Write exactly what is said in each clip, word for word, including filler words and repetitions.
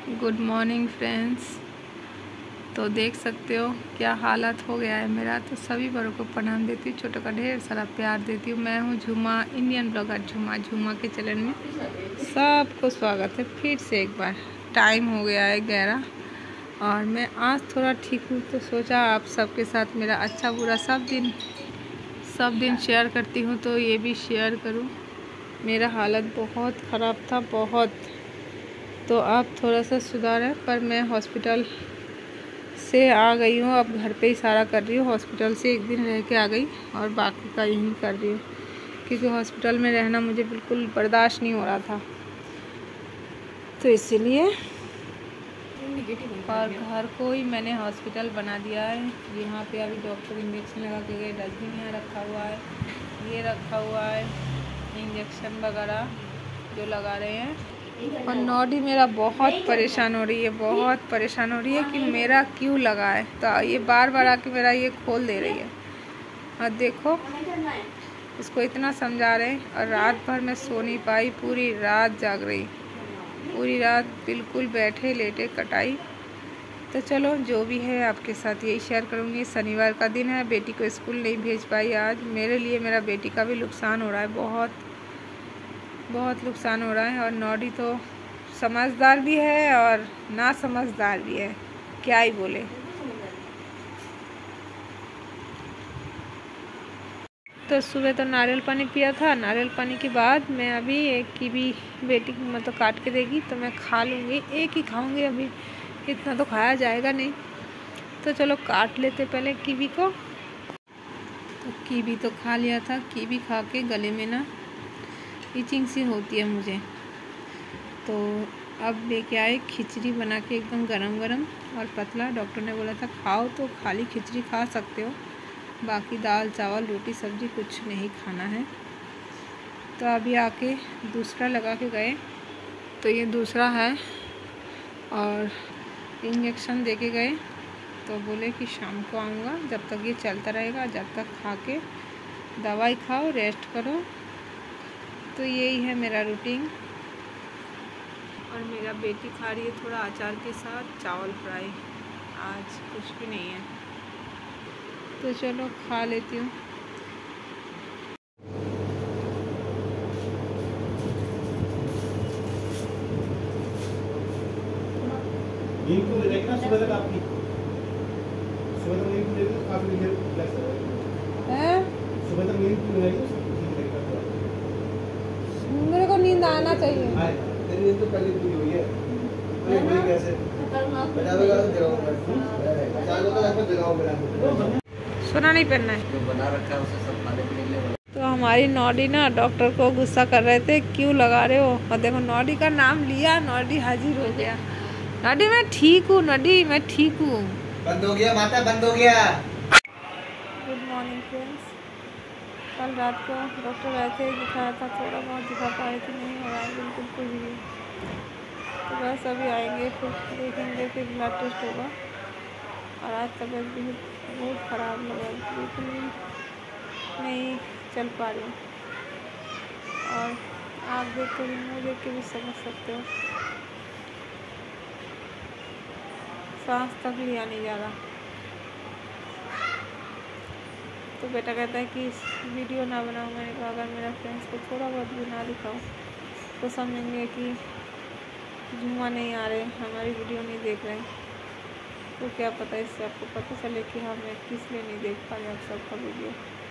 Good morning friends. तो देख सकते हो क्या हालत हो गया है मेरा। तो सभी बड़ों को प्रणाम देती हूँ, छोटों का ढेर सारा प्यार देती हूँ। मैं हूँ झूमा, इंडियन ब्लॉगर झूमा। झूमा के चैनल में सबको स्वागत है फिर से एक बार। टाइम हो गया है ग्यारह और मैं आज थोड़ा ठीक हूँ, तो सोचा आप सबके साथ मेरा अच्छा बुरा सब दिन सब दिन शेयर करती हूँ, तो ये भी शेयर करूँ। मेरा हालत बहुत ख़राब था, बहुत। तो अब थोड़ा सा सुधार है, पर मैं हॉस्पिटल से आ गई हूँ। अब घर पे ही सारा कर रही हूँ। हॉस्पिटल से एक दिन रह के आ गई और बाकी का यहीं कर रही हूँ, क्योंकि हॉस्पिटल में रहना मुझे बिल्कुल बर्दाश्त नहीं हो रहा था, तो इसीलिए। और घर को ही मैंने हॉस्पिटल बना दिया है। यहाँ पे अभी डॉक्टर इंजेक्शन लगा के गए। डस्टबिन यहाँ रखा हुआ है, ये रखा हुआ है इंजेक्शन वगैरह जो लगा रहे हैं। और नॉडी मेरा बहुत परेशान हो रही है, बहुत परेशान हो रही है कि मेरा क्यों लगा है। तो ये बार बार आके मेरा ये खोल दे रही है। और देखो, उसको इतना समझा रहे हैं और रात भर मैं सो नहीं पाई, पूरी रात जाग रही, पूरी रात बिल्कुल बैठे लेटे कटाई। तो चलो, जो भी है आपके साथ यही शेयर करूँगी। शनिवार का दिन है, बेटी को स्कूल नहीं भेज पाई आज। मेरे लिए मेरा बेटी का भी नुकसान हो रहा है, बहुत बहुत नुकसान हो रहा है। और नॉडी तो समझदार भी है और ना समझदार भी है, क्या ही बोले। तो सुबह तो नारियल पानी पिया था। नारियल पानी के बाद मैं अभी एक कीवी बेटी को मतलब काट के देगी तो मैं खा लूँगी। एक ही खाऊँगी, अभी इतना तो खाया जाएगा नहीं। तो चलो काट लेते पहले कीवी को। तो कीवी तो खा लिया था। कीवी खा के गले में ना इचिंग सी होती है मुझे, तो अब लेके आए खिचड़ी बना के एकदम गरम गरम और पतला। डॉक्टर ने बोला था खाओ, तो खाली खिचड़ी खा सकते हो, बाकी दाल चावल रोटी सब्जी कुछ नहीं खाना है। तो अभी आके दूसरा लगा के गए, तो ये दूसरा है। और इंजेक्शन दे के गए, तो बोले कि शाम को आऊँगा, जब तक ये चलता रहेगा, जब तक खा के दवाई खाओ, रेस्ट करो। तो यही है मेरा रूटीन। और मेरा बेटी खा रही है थोड़ा अचार के साथ चावल फ्राई, आज कुछ भी नहीं है। तो चलो खा लेती हूँ। नींद तो ले ना सुबह तक आपकी, सुबह तक नींद ले तो काफी देर रिलैक्स हो जाएगा। हैं? सुबह तक नींद क्यों नहीं आई? मेरे को नींद आना चाहिए। तेरी नींद तो पहले पूरी हुई है, तो ये कैसे बजा बजा जगाऊंगा, चालू तो ऐसे जगाऊं मेरा सोना नहीं पहनना है, जो बना रखा है उसे सब खाने पीने के लिए। तो हमारी नॉडी ना डॉक्टर को गुस्सा कर रहे थे, क्यों लगा रहे हो। और देखो, नॉडी का नाम लिया, नॉडी हाजिर हो गया। नॉडी मैं ठीक हूँ, नॉडी मैं ठीक हूँ। बंद हो गया माता, बंद हो गया। Good morning friends. कल रात को डॉक्टर ऐसे ही दिखाया था, थोड़ा बहुत दिखा पाए थे, नहीं हो रहा है बिल्कुल कुछ भी। तो बस अभी आएंगे, फिर देखेंगे, फिर ब्लड टेस्ट होगा। और आज तबीयत भी बहुत ख़राब लगा, बिल्कुल नहीं चल पा रही हूँ। और आप देख के भी, मुँह देख के भी समझ सकते हो, सांस तक लिया नहीं जा रहा। तो बेटा कहता है कि वीडियो ना बनाऊँ। मैंने कहा अगर मेरा फ्रेंड्स को थोड़ा बहुत भी ना दिखाऊँ तो समझेंगे कि झूमा नहीं आ रहे, हमारी वीडियो नहीं देख रहे। तो क्या पता इससे आपको पता चले कि हाँ मैं किस लिए नहीं देख पा रही आप सबका वीडियो।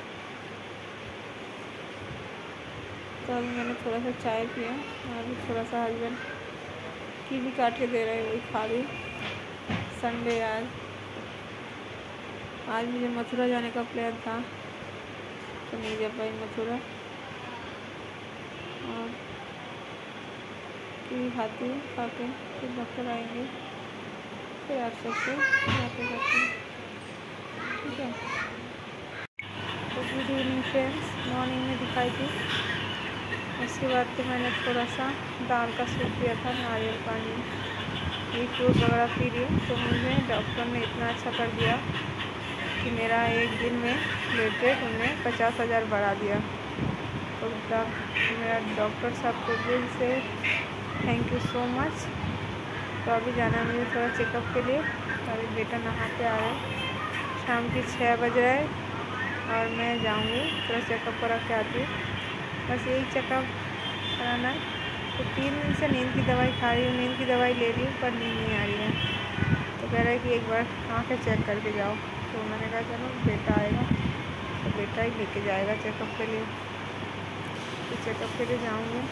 तो अभी मैंने थोड़ा सा चाय पिया और अभी थोड़ा सा हस्बैंड कीवी काट के दे रहे हैं, वही खा रही। संडे आज आज मुझे मथुरा जाने का प्लान था, तो नहीं जा पाई मथुरा। और कीवी खाती हूँ, खा के फिर डॉक्टर आएंगे, फिर आप सबसे बातें करते हैं, ठीक है। तो गुड इवनिंग फ्रेंड्स, मॉर्निंग में दिखाई थी। उसके बाद तो मैंने थोड़ा सा दाल का सूप पिया था, नारियल पानी, ये फ्रूट वगैरह पी रही हूँ। तो मुझे डॉक्टर ने इतना अच्छा कर दिया कि मेरा एक दिन में ब्लड रेट उन्होंने पचास हज़ार बढ़ा दिया। तो मेरा डॉक्टर साहब को दिल से थैंक यू सो मच। तो अभी जाना है मुझे थोड़ा चेकअप के लिए। अभी बेटा नहा के आ रहा है, शाम की छः बज रहा है और मैं जाऊंगी थोड़ा चेकअप करा के आती हूँ। बस यही चेकअप कराना है। तो तीन दिन से नींद की दवाई खा रही हूँ, नींद की दवाई ले रही हूँ पर नींद नहीं आ रही है। तो कह रहा है कि एक बार आँखें चेक करके जाओ। तो मैंने कहा चलो बेटा आएगा तो बेटा ही लेके जाएगा चेकअप के लिए। तो चेकअप के लिए जाऊँगी।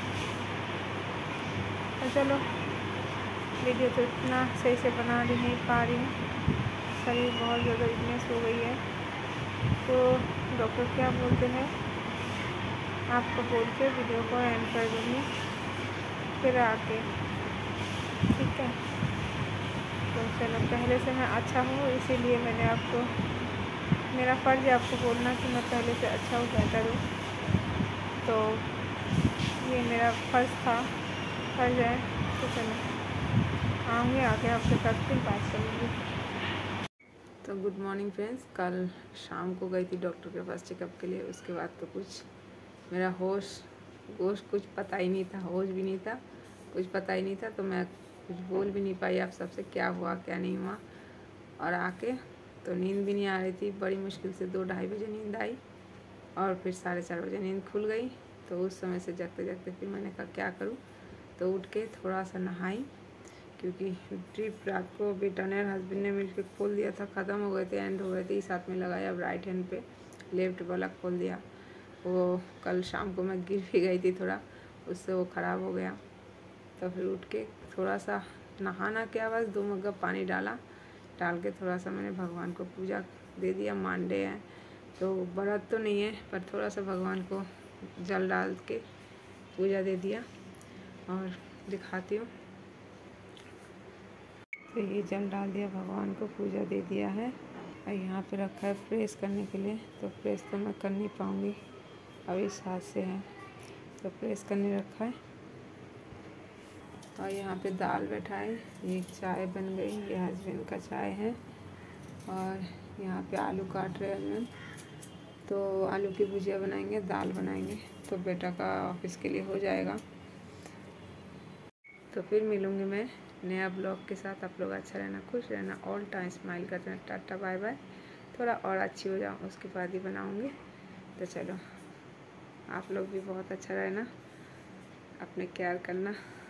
तो चलो वीडियो तो इतना सही से बना भी नहीं पा रही हूँ, शरीर बहुत ज़्यादा वीकनेस हो गई है। तो डॉक्टर क्या बोलते हैं आपको बोल के वीडियो को एंड कर दूँगी फिर आके, ठीक है। तो चलो पहले से मैं अच्छा हूँ, इसीलिए मैंने आपको, मेरा फ़र्ज़ है आपको बोलना कि मैं पहले से अच्छा हूँ, बेहतर हूँ। तो ये मेरा फ़र्ज़ था, फ़र्ज़ है। तो चलो आऊँगी, आके आपके साथ फिर बात करूँगी। तो गुड मॉर्निंग फ्रेंड्स, कल शाम को गई थी डॉक्टर के पास चेकअप के लिए। उसके बाद तो कुछ मेरा होश गोश कुछ पता ही नहीं था, होश भी नहीं था, कुछ पता ही नहीं था। तो मैं कुछ बोल भी नहीं पाई आप सबसे क्या हुआ क्या नहीं हुआ। और आके तो नींद भी नहीं आ रही थी, बड़ी मुश्किल से दो ढाई बजे नींद आई और फिर साढ़े चार बजे नींद खुल गई। तो उस समय से जगते जगते फिर मैंने कहा क्या करूँ। तो उठ के थोड़ा सा नहाई, क्योंकि ड्रिप रात को बेटा ने हस्बैंड ने मिलकर खोल दिया था, ख़त्म हो गए थे, एंड हो गए थे। इस हाथ में लगाया, अब राइट हैंड पे लेफ्ट वाला खोल दिया। वो कल शाम को मैं गिर भी गई थी थोड़ा, उससे वो ख़राब हो गया। तो फिर उठ के थोड़ा सा नहाना क्या, बस दो मग्गा पानी डाला, डाल के थोड़ा सा मैंने भगवान को पूजा दे दिया। मानडे है तो व्रत तो नहीं है, पर थोड़ा सा भगवान को जल डाल के पूजा दे दिया। और दिखाती हूँ, तो ये जल डाल दिया, भगवान को पूजा दे दिया है। और यहाँ पे रखा है प्रेस करने के लिए। तो प्रेस तो मैं कर नहीं पाऊँगी, अब इस हाथ से है तो प्रेस करने रखा है। और यहाँ पे दाल बैठा है, ये चाय बन गई, ये हस्बैंड का चाय है। और यहाँ पे आलू काट रहे हैं, तो आलू की भुजिया बनाएंगे, दाल बनाएंगे, तो बेटा का ऑफिस के लिए हो जाएगा। तो फिर मिलूँगी मैं नया ब्लॉग के साथ। आप लोग अच्छा रहना, खुश रहना, ऑल टाइम स्माइल करते रहना। Tata bye bye. थोड़ा और अच्छी हो जाऊँ उसके बाद ही बनाऊँगी। तो चलो आप लोग भी बहुत अच्छा रहना, अपने केयर करना।